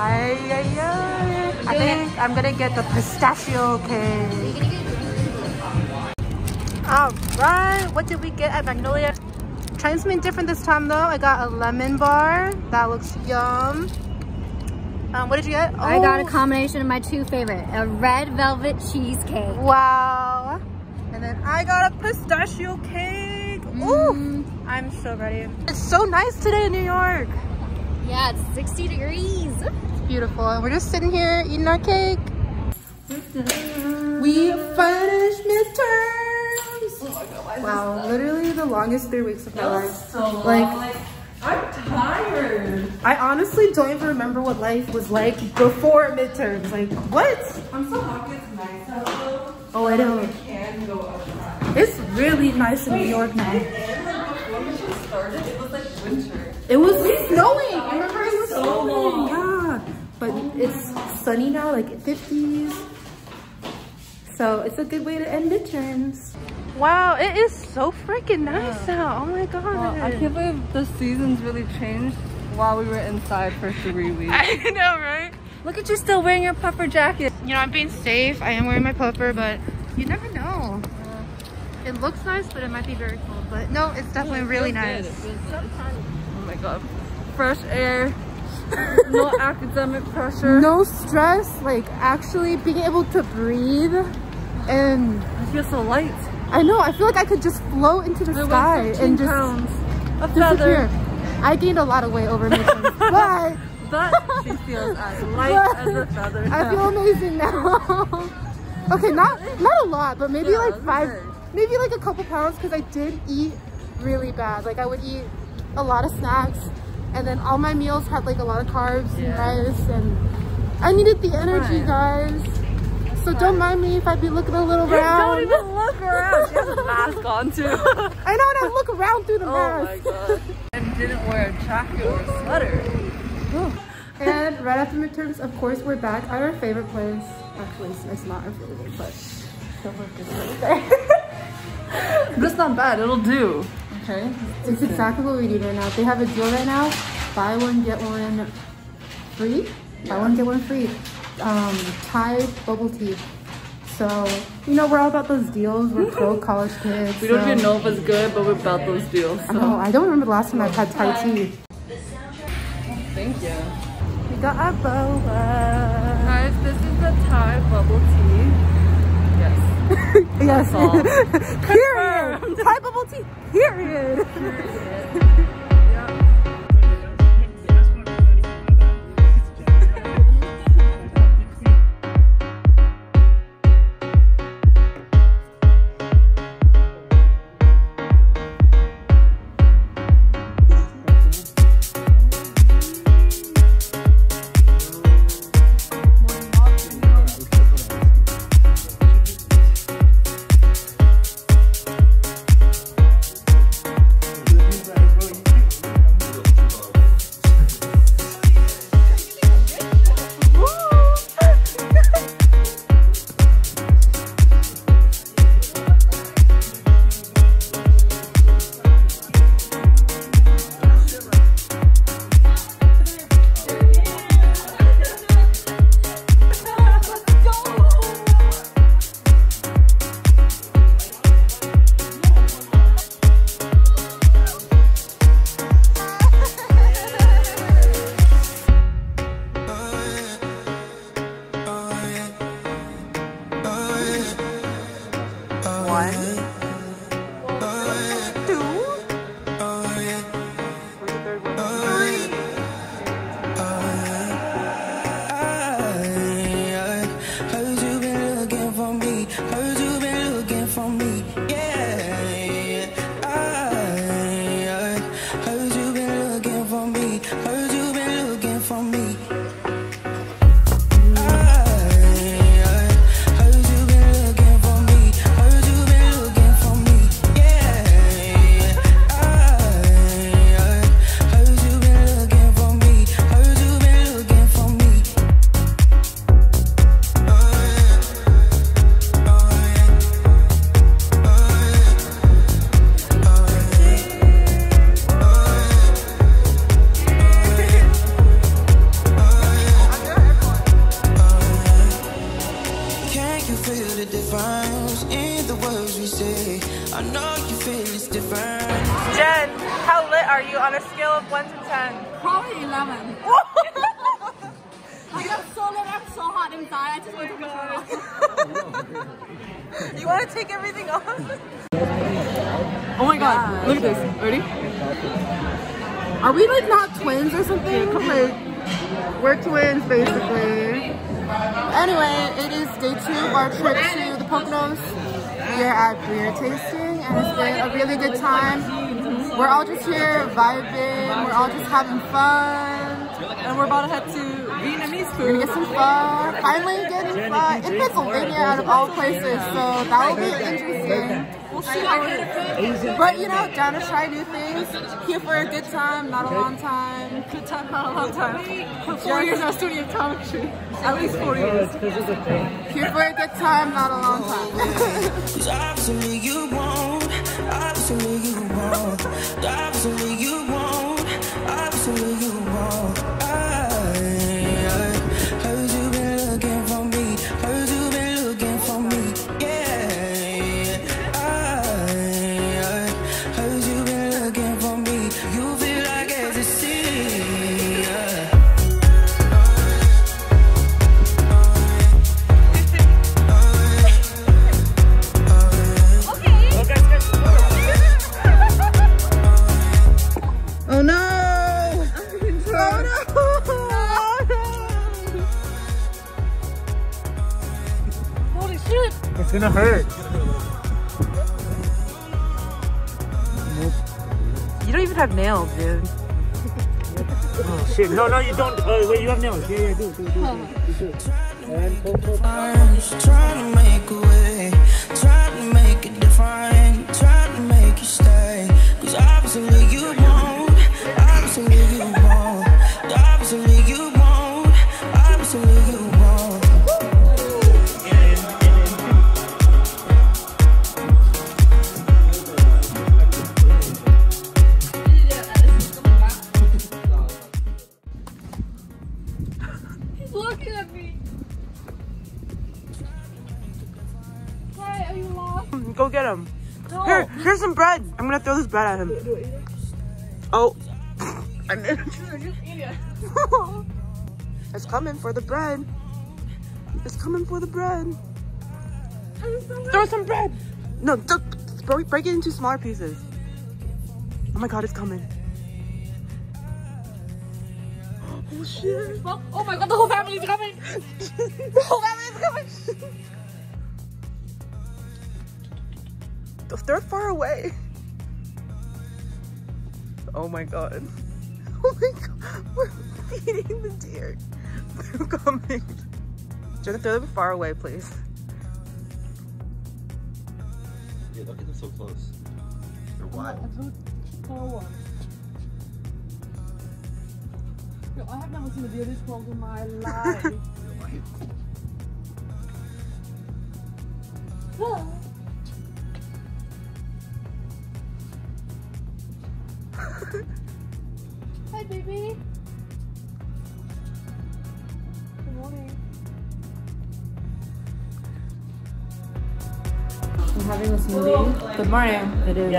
I think I'm gonna get the pistachio cake. Alright, what did we get at Magnolia? Trying something different this time though. I got a lemon bar. That looks yum. What did you get? I got a combination of my two favorite, a red velvet cheesecake. Wow. And then I got a pistachio cake. Ooh, I'm so ready. It's so nice today in New York. Yeah, it's 60 degrees. It's beautiful. And we're just sitting here eating our cake. We finished midterms. Oh my God, wow, literally the longest 3 weeks of my life. So long. Like, I'm tired. I honestly don't even remember what life was like before midterms. Like, what? I'm so happy it's nice out though. Oh, I know. I can go outside. It's really nice in New York now. And like before mission started, it was like winter. It was snowing. I remember it was so snowing. long. Yeah, but it's sunny now, like 50s. So it's a good way to end midterms. Wow, it is so freaking nice out. Oh my God. Well, I can't believe the seasons really changed while we were inside for 3 weeks. I know, right? Look at you still wearing your puffer jacket. You know, I'm being safe. I am wearing my puffer, but you never know. It looks nice, but it might be very cold. But no, it's definitely really nice. Oh my God. Fresh air. No academic pressure. No stress, like actually being able to breathe. And I feel so light. I know, I feel like I could just float into the sky and just a feather. disappear. I gained a lot of weight over midterms, but she feels as light as a feather. I feel amazing now. Okay, not a lot, but maybe like maybe like a couple pounds, because I did eat really bad. Like I would eat a lot of snacks, and then all my meals had like a lot of carbs and rice, and I needed the energy, guys. So don't mind me if I be looking a little round. Don't even look around. She has a mask on too. I know, and I look around through the mask. Oh my God. And didn't wear a jacket or a sweater. And right after midterms, of course, we're back at our favorite place. Actually, it's not our favorite, but the work is right there. That's not bad. It'll do. Okay. It's exactly what we need right now. They have a deal right now. Buy one, get one free. Buy one, get one free. Thai bubble tea. So, you know, we're all about those deals. We're pro college kids. We don't even know if it's good, but we're about those deals. So. Oh, I don't remember the last time I've had Thai tea. Thank you. We got our boba. Guys, this is the Thai bubble tea. Yes. Yes. Period. Thai bubble tea. Period. scale of 1 to 10? Probably 11. I got so lit, I'm so hot inside. I just want to take my shirt off. You want to take everything off? Oh my god, look at this. Ready? Are we like not twins or something? Like, we're twins basically. Anyway, it is day 2 of our trip to the Poconos. We are at beer tasting and it's been a really good time. We're all just here vibing, we're all just having fun. And we're about to head to Vietnamese food. We're gonna get some fun. Finally getting fun in Pennsylvania out of all places, so that will be interesting. We'll see how it is. But you know, down to try new things. Here for a good time, not a long time. Good time, not a long time. 4 years of studying optometry. At least 4 years. Here for a good time, not a long time. Obviously you won't. Obviously you won't. Obviously you won't. Obviously you won't. I heard you been looking for me. Heard you been looking for me. Yeah. I heard you been looking for me. You feel like ecstasy. Oh no! Holy shit! It's gonna hurt. You don't even have nails, dude. Oh shit. No, you don't. Wait, you have nails. Yeah, do. And pull. Trying to make a way, trying to make it different, trying to make you stay. Cause obviously you won't, obviously you won't, obviously you won't, obviously you won't. He's looking at me. Hi, are you lost? Go get him. No. Here's some bread. I'm gonna throw this bread at him. Oh. It's coming for the bread. It's coming for the bread. Throw some bread. No, break it into smaller pieces. Oh my god, it's coming. Oh shit. Oh my god, the whole family's coming. The whole family's coming. They're far away. Oh my god. Oh my god. We're feeding the deer. They're coming. Jonathan, throw them far away, please. Yeah, look at them so close. They're wide. Yo, I have never seen a deer this close in my life. Hi, baby. Good morning. I'm having a smoothie. Good morning. It is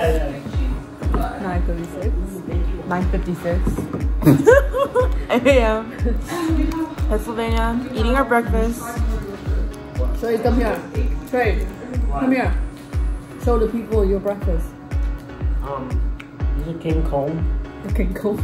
9:56. 9:56. 8 a.m. Pennsylvania. Eating our breakfast. Trey, come here. Trey, come here. Show the people your breakfast. This is King Cone. Okay, cool.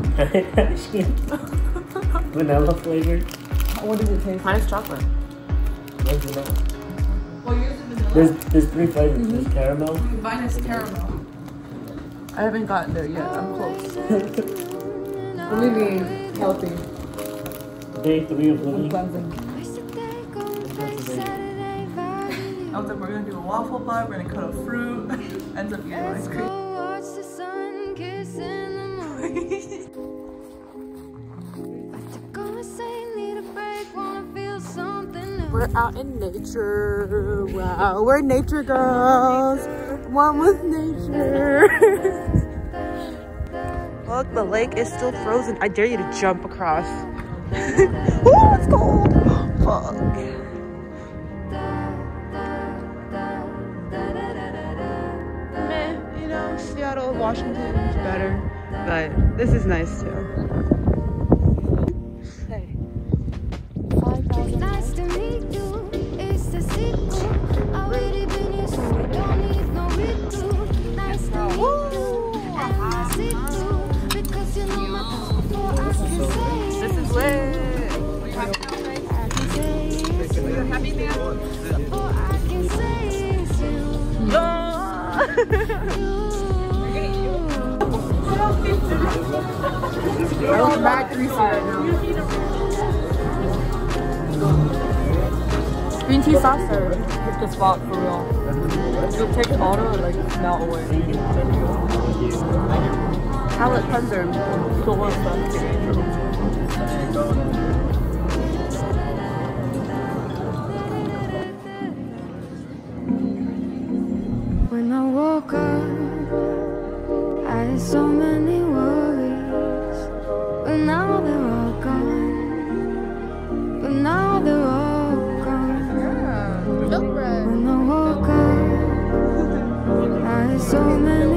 Vanilla flavored. What does it taste? Mine is chocolate. What's vanilla? There's 3 flavors. There's caramel. Mine is caramel. I haven't gotten there yet. I'm close. Believe me, healthy. Day 3 of living. Cleansing. I was like, we're gonna do a waffle bar, we're gonna cut a fruit, ends up eating ice cream. We're out in nature. Wow, we're nature girls. One with nature. Look, the lake is still frozen. I dare you to jump across. Oh, it's cold. Fuck. Meh, you know, Seattle, Washington is better. but this is nice too. Nice to meet you. It's the sequel. Already been here, so we don't need no redo. Nice to meet you. And I see through because you know my thoughts before I can say it. This is lit. I can say it's you. Before I can say it's you. I look mad greasy right now. Green tea saucer. Hit the spot for real. You'll take a photo and like melt away. Palette cleanser. So what's that? When I woke up, I had so many worries, but now they're all gone. But now they're all gone. Milk bread. When I woke up, I had so many